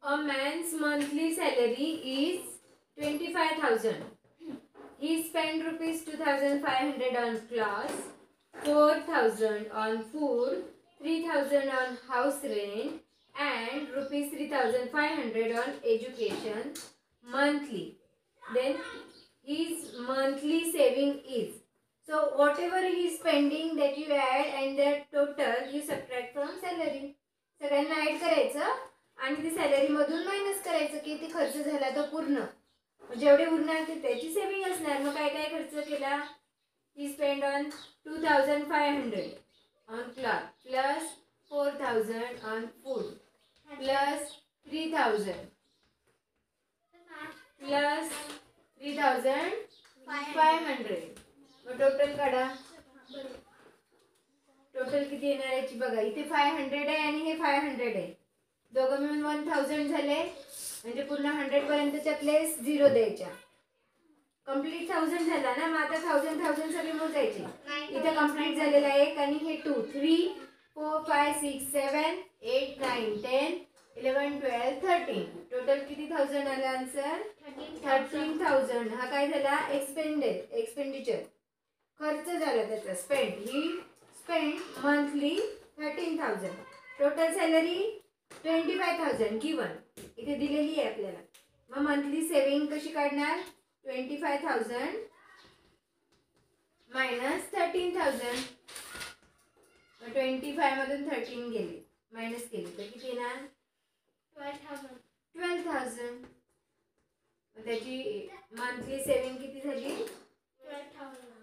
A man's monthly salary is 25,000. He spent rupees 2,500 on clothes, 4,000 on food, 3,000 on house rent, and rupees 3,500 on education monthly. Then his monthly saving is. So whatever he is spending that you add and the total you subtract from salary. सगळ्यांना add करायचं आणि ती salary मधून minus करायचं की किती खर्च झाला तो पूर्ण. जेवढे उरणार ते त्याची सेविंग असणार. मग काय काय खर्च केला. He spend on 2,500 on cloth plus 4,000 on food plus 3,000 plus 3,500. मग टोटल काढा. टोटल किती येणार याची बघा. इथे 500 आहे आणि हे 500 आहे. दोघं मिळून 1,000 झाले. म्हणजे पूर्ण 100 पर्यंतच्यातले 0 द्यायच्या. कंप्लीट 1000 झाला ना. मग आता 1000 सगळे मोजायचे. इथे कंप्लीट झालेला आहे आणि हे 2 3 4 5 6 7 8 9 10 11 12 13. टोटल किती 1000 आला आन्सर. 13,000. हा काय झाला एक्सपेंडिचर खर्च झाला त्याचा. Spend he spend monthly 13,000. Total salary 25,000 given इथे दिलेली आहे आपल्याला. मग मंथली सेविंग कशी काढणार. 25,000 मायनस 13,000. 25 मधून 13 गेले मायनस केली तर किती येणार. 12,000. त्याची मंथली सेविंग किती झाली. 12,000.